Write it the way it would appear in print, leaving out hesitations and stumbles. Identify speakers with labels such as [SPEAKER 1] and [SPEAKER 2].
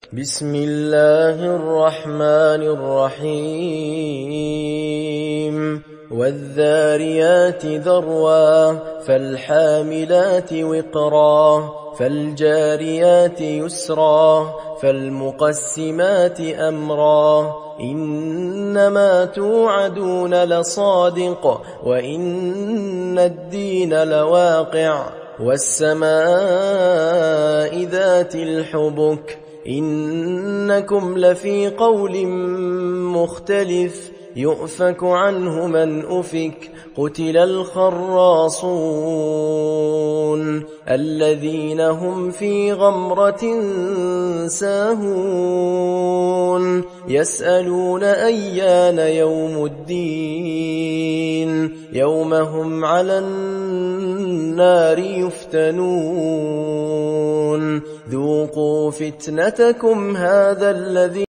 [SPEAKER 1] بسم الله الرحمن الرحيم والذاريات ذروا فالحاملات وقرا فالجاريات يسرا فالمقسمات أمرا إنما توعدون لصادق وإن الدين لواقع والسماء ذات الحبك إنكم لفي قول مختلف يؤفك عنه من أفك قتل الخراصون الذين هم في غمرة ساهون يسألون أيان يوم الدين يوم هم على النار يفتنون ذوقوا فتنتكم هذا الذي